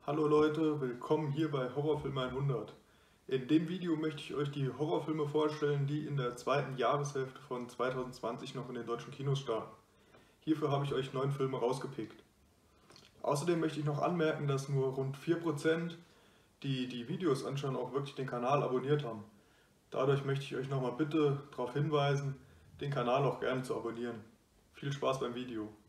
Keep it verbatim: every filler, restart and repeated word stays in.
Hallo Leute, willkommen hier bei Horrorfilm hundert. In dem Video möchte ich euch die Horrorfilme vorstellen, die in der zweiten Jahreshälfte von zweitausendzwanzig noch in den deutschen Kinos starten. Hierfür habe ich euch neun Filme rausgepickt. Außerdem möchte ich noch anmerken, dass nur rund vier Prozent, die die Videos anschauen, auch wirklich den Kanal abonniert haben. Dadurch möchte ich euch nochmal bitte darauf hinweisen, den Kanal auch gerne zu abonnieren. Viel Spaß beim Video!